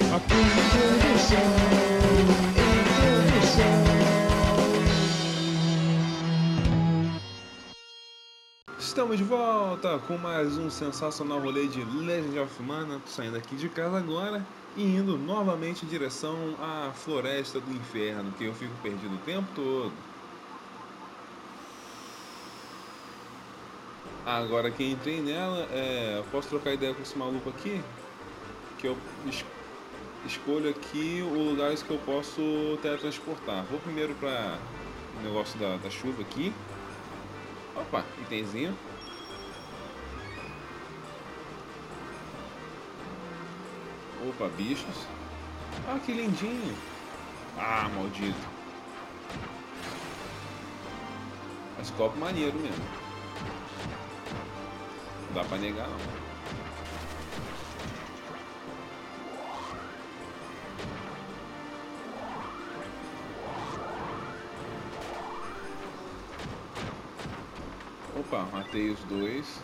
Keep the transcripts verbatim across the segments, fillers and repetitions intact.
Aqui introdução, introdução. Estamos de volta com mais um sensacional rolê de Legend of Mana. Tô saindo aqui de casa agora e indo novamente em direção à Floresta do Inferno, que eu fico perdido o tempo todo. Agora que entrei nela, é, posso trocar ideia com esse maluco aqui? Que eu es- escolho aqui os lugares que eu posso teletransportar. Vou primeiro para o negócio da, da chuva aqui. Opa, itemzinho. Opa, bichos. Ah, que lindinho. Ah, maldito. Mas copo maneiro mesmo. Não dá pra negar não. Opa, matei os dois.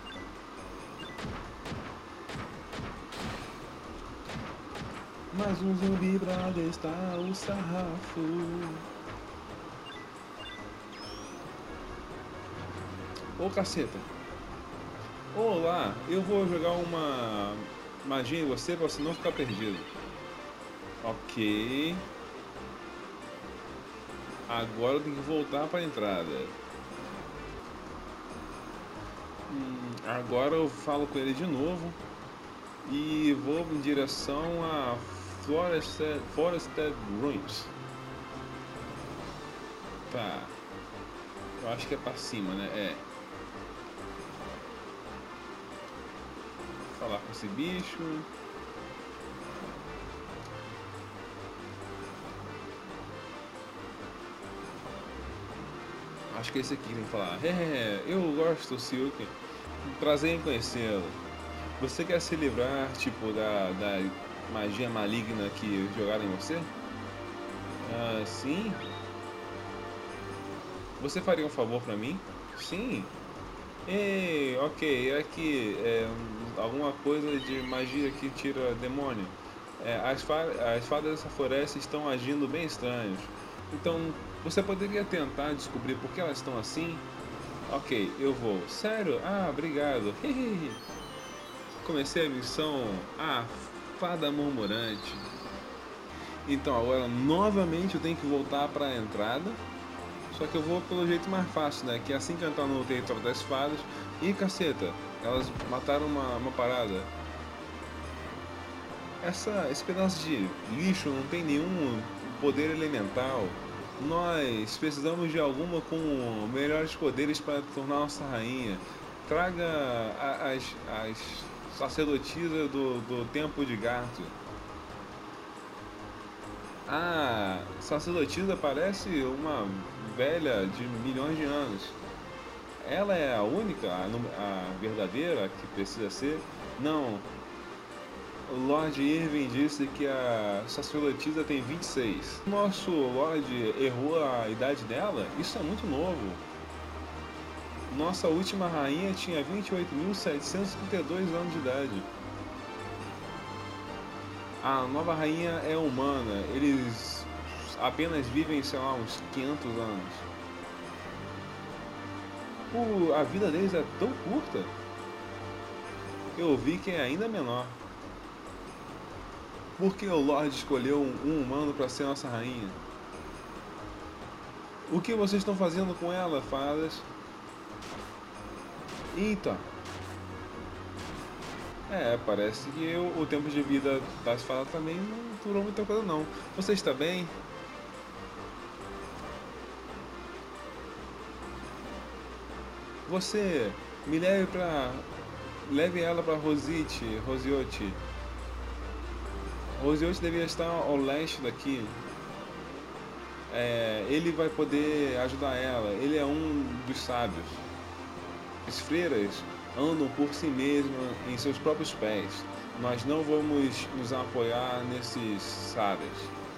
Mais um zumbi pra testar o sarrafo. Ô caceta. Olá, eu vou jogar uma magia em você pra você não ficar perdido. Ok. Agora eu tenho que voltar pra entrada. Hum, agora eu falo com ele de novo. E vou em direção a Forested, Forested Ruins. Tá. Eu acho que é pra cima, né? É. Falar com esse bicho. Acho que é esse aqui que tem que falar. É, eu gosto do Silk. Prazer em conhecê-lo. Você quer se livrar, tipo, da, da magia maligna que jogaram em você? Ah, sim? Você faria um favor pra mim? Sim. Ei, ok, é que é, alguma coisa de magia que tira demônio. É, as, fa as fadas dessa floresta estão agindo bem estranhos. Então, você poderia tentar descobrir por que elas estão assim? Ok, eu vou. Sério? Ah, obrigado. Comecei a missão. Ah, fada murmurante. Então, agora novamente eu tenho que voltar para a entrada. Só que eu vou pelo jeito mais fácil, né? Que é assim que eu entrar no território das fadas. Ih, caceta, elas mataram uma, uma parada. Essa, esse pedaço de lixo não tem nenhum poder elemental. Nós precisamos de alguma com melhores poderes para tornar nossa rainha. Traga a- as, as sacerdotisas do, do tempo de gato. A sacerdotisa parece uma velha de milhões de anos. Ela é a única, a, a verdadeira que precisa ser? Não. O Lord Irving disse que a sacerdotisa tem vinte e seis. Nosso Lord errou a idade dela? Isso é muito novo. Nossa última rainha tinha vinte e oito mil setecentos e trinta e dois anos de idade. A nova rainha é humana. Eles apenas vivem, sei lá, uns quinhentos anos. O, a vida deles é tão curta. Eu vi que é ainda menor. Por que o Lorde escolheu um, um humano para ser nossa rainha? O que vocês estão fazendo com ela, fadas? Eita! É, parece que o, o tempo de vida das fadas também não durou muita coisa não. Você está bem? Você me leve para leve ela para Rosite, Rosiote. Rosiote devia estar ao leste daqui. É, ele vai poder ajudar ela. Ele é um dos sábios. As freiras andam por si mesmas em seus próprios pés. Nós não vamos nos apoiar nesses sábios.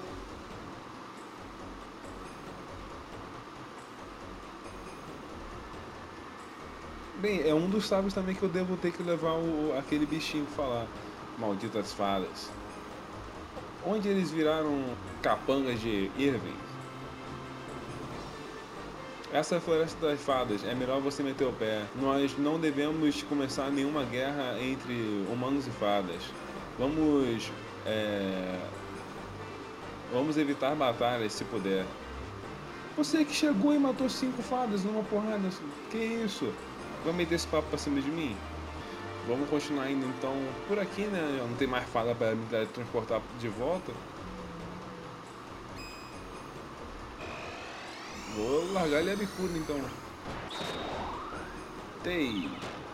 Bem, é um dos sábios também que eu devo ter que levar o, aquele bichinho pra falar. Malditas fadas. Onde eles viraram capangas de Irving? Essa é a Floresta das Fadas, é melhor você meter o pé. Nós não devemos começar nenhuma guerra entre humanos e fadas. Vamos. É... Vamos evitar batalhas se puder. Você que chegou e matou cinco fadas numa porrada. Que isso? Vai meter esse papo pra cima de mim? Vamos continuar indo então por aqui, né? Não tem mais fada para me transportar de volta. Vou largar ele a bicuda então. Tei.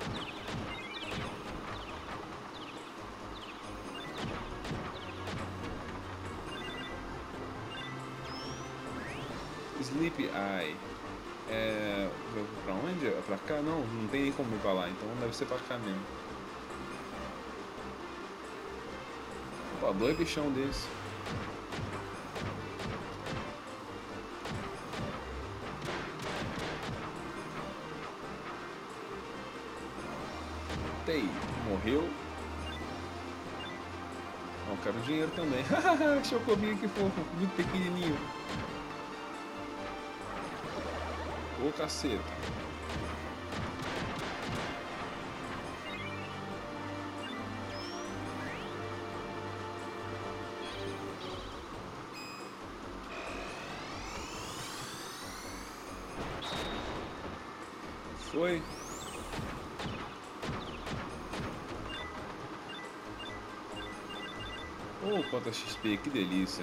Sleepy Eye. É. Pra onde? É pra cá? Não, não tem nem como ir pra lá, então deve ser pra cá mesmo. Pô, dois bichão desse. Tei. Morreu. Não, quero dinheiro também. Chocobinho que fofo, muito pequenininho. Ô caceta. Foi. Oh, quanta X P, que delícia.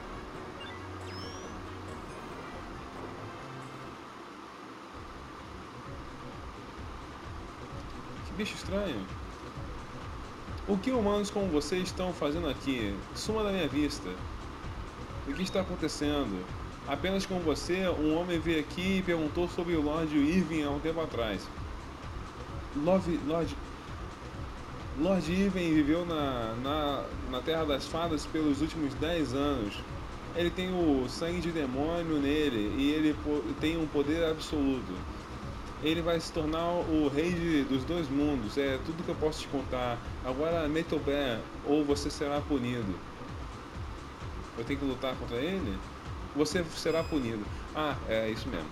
Que bicho estranho. O que humanos como você estão fazendo aqui? Suma da minha vista. O que está acontecendo? Apenas como você, um homem veio aqui e perguntou sobre o Lord Irving há um tempo atrás. Lord, Lord, Lord Irving viveu na, na, na Terra das Fadas pelos últimos dez anos. Ele tem o sangue de demônio nele e ele tem um poder absoluto. Ele vai se tornar o rei de, dos dois mundos. É tudo que eu posso te contar. Agora meta o pé ou você será punido. Eu tenho que lutar contra ele? Você será punido. Ah, é isso mesmo.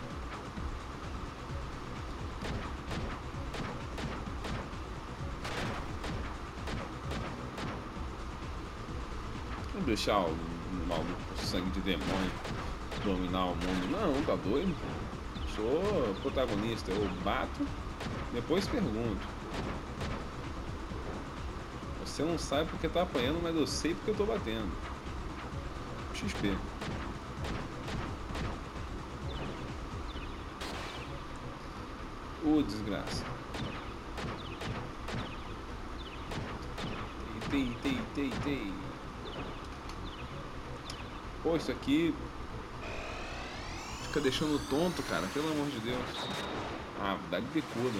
Vamos deixar o, o maluco com sangue de demônio dominar o mundo. Não, tá doido? Sou protagonista. Eu bato, depois pergunto. Você não sabe porque tá apanhando, mas eu sei porque eu tô batendo. X P. Ô, oh, desgraça. Tei, tei, tei, tei. Pô, isso aqui fica deixando tonto, cara. Pelo amor de Deus. Ah, dá de bicuda.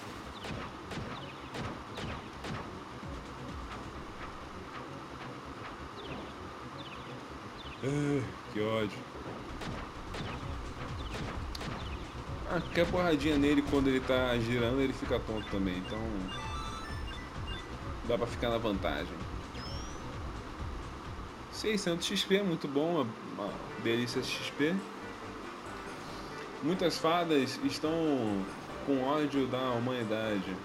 Ah, que ódio. Ah, qualquer porradinha nele quando ele tá girando, ele fica tonto também. Então dá pra ficar na vantagem. seiscentos X P é muito bom, uma delícia X P. Muitas fadas estão com ódio da humanidade.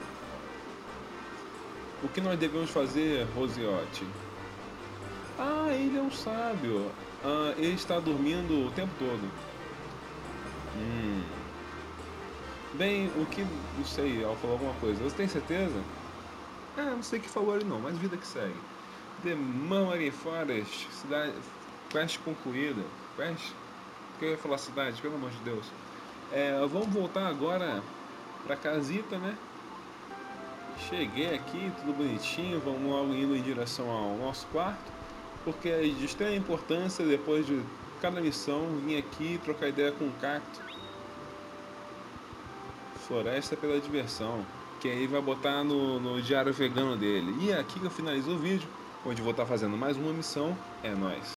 O que nós devemos fazer, Rosiote? Ah, ele é um sábio. Ah, ele está dormindo o tempo todo. Hum. Bem, o que... Não sei, ela falou alguma coisa. Você tem certeza? Ah, não sei o que falou ele não, mas vida que segue. The Memory Forest, cidade... Quest concluída. Quest? Porque eu ia falar cidade, pelo amor de Deus. É, vamos voltar agora pra casita, né? Cheguei aqui, tudo bonitinho, vamos logo indo em direção ao nosso quarto, porque é de extrema importância, depois de cada missão, vir aqui trocar ideia com o cacto. Floresta pela diversão, que aí vai botar no, no diário vegano dele. E é aqui que eu finalizo o vídeo, onde vou estar fazendo mais uma missão. É nóis.